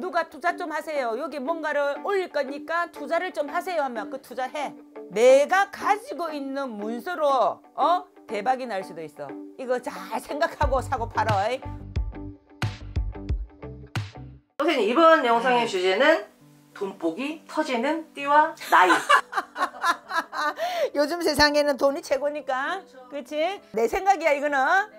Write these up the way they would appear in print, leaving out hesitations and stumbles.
누가 투자 좀 하세요. 여기 뭔가를 올릴 거니까 투자를 좀 하세요 하면 그 투자해. 내가 가지고 있는 문서로 대박이 날 수도 있어. 이거 잘 생각하고 사고 팔어. 선생님, 이번 영상의 주제는 돈복이 터지는 띠와 나이. 요즘 세상에는 돈이 최고니까. 그렇지? 내 생각이야 이거는.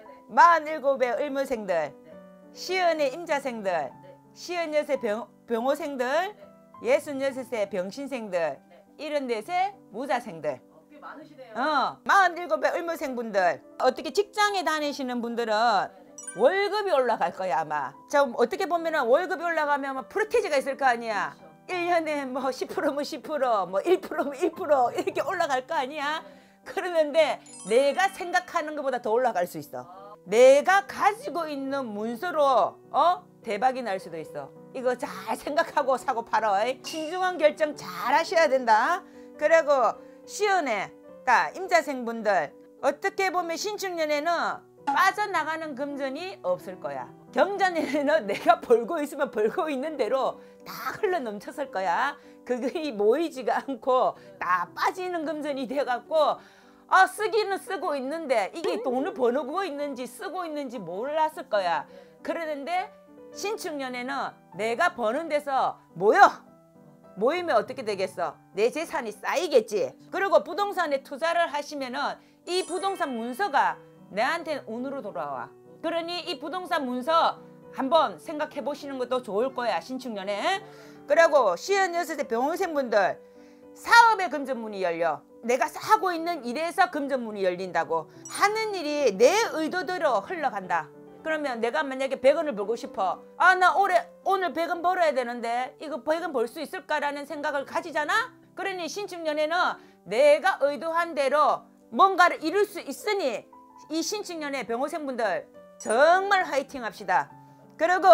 47의 의무생들, 50의 임자생들, 56의 병호생들, 66의 병신생들, 74의 무자생들. 꽤 많으시네요. 47의 의무생분들. 어떻게 직장에 다니시는 분들은 월급이 올라갈 거야 아마. 자, 어떻게 보면은 월급이 올라가면 아마 프로테지가 있을 거 아니야. 1년에 뭐 10%면 10%, 뭐 1%면 1% 이렇게 올라갈 거 아니야. 그러는데 내가 생각하는 것보다 더 올라갈 수 있어. 내가 가지고 있는 문서로 대박이 날 수도 있어. 이거 잘 생각하고 사고 팔어. 신중한 결정 잘 하셔야 된다. 그리고 시연에 임자생분들, 어떻게 보면 신축년에는 빠져나가는 금전이 없을 거야. 경자년에는 내가 벌고 있으면 벌고 있는 대로 다 흘러 넘쳤을 거야. 그게 모이지가 않고 다 빠지는 금전이 돼갖고 쓰기는 쓰고 있는데 이게 돈을 버는 있는지 쓰고 있는지 몰랐을 거야. 그러는데 신축년에는 내가 버는 데서 모이면 어떻게 되겠어? 내 재산이 쌓이겠지. 그리고 부동산에 투자를 하시면은 이 부동산 문서가 내한테는 운으로 돌아와. 그러니 이 부동산 문서 한번 생각해 보시는 것도 좋을 거야 신축년에. 그리고 56세 병원생분들, 사업의 금전문이 열려. 내가 하고 있는 일에서 금전문이 열린다고. 하는 일이 내 의도대로 흘러간다. 그러면 내가 만약에 100원을 벌고 싶어. 나 오늘 100원 벌어야 되는데 이거 100원 벌 수 있을까라는 생각을 가지잖아. 그러니 신축년에는 내가 의도한 대로 뭔가를 이룰 수 있으니 이 신축년의 병호생분들 정말 화이팅 합시다. 그리고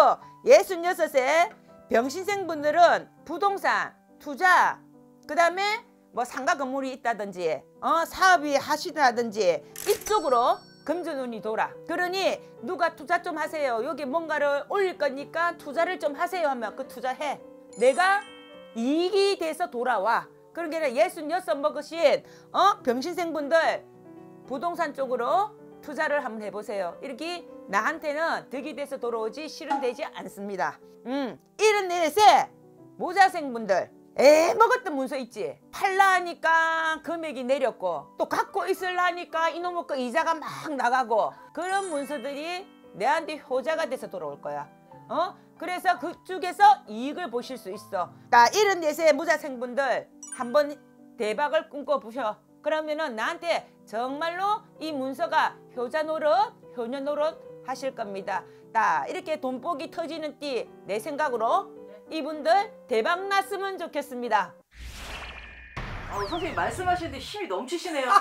66세 병신생분들은 부동산, 투자, 그 다음에 뭐 상가 건물이 있다든지 사업이 하시다든지 이쪽으로 금전운이 돌아. 그러니 누가 투자 좀 하세요. 여기 뭔가를 올릴 거니까 투자를 좀 하세요 하면 그 투자해. 내가 이익이 돼서 돌아와. 그러니까 66 먹으신 병신생분들 부동산 쪽으로 투자를 한번 해보세요. 이렇게 나한테는 득이 돼서 돌아오지 실은 되지 않습니다. 74세 모자생분들, 먹었던 문서 있지. 팔라 하니까 금액이 내렸고 또 갖고 있으려 하니까 이놈의 거 이자가 막 나가고, 그런 문서들이 내한테 효자가 돼서 돌아올 거야. 그래서 그쪽에서 이익을 보실 수 있어. 74세 무자생분들 한번 대박을 꿈꿔보셔. 그러면은 나한테 정말로 이 문서가 효자 노릇, 효녀 노릇 하실 겁니다. 이렇게 돈복이 터지는 띠, 내 생각으로 이분들 대박 났으면 좋겠습니다. 선생님 말씀하시는데 힘이 넘치시네요.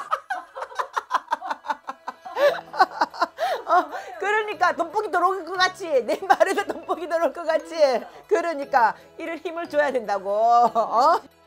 그러니까 돈복이 들어올 것 같지. 내 말에도 돈복이 들어올 것 같지. 그러니까 이런 힘을 줘야 된다고.